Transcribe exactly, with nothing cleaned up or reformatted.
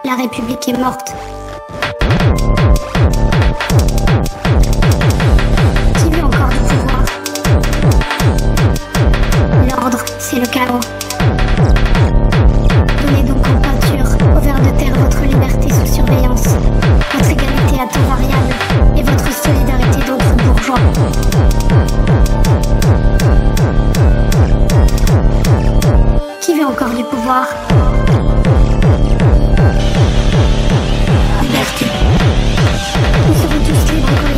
La République est morte. Qui veut encore du pouvoir? L'ordre, c'est le chaos. Donnez donc en pâture, au ver de terre, votre liberté sous surveillance, votre égalité à taux variable et votre solidarité d'autres bourgeois. Qui veut encore du pouvoir? Liberté. Nous serons tous libres.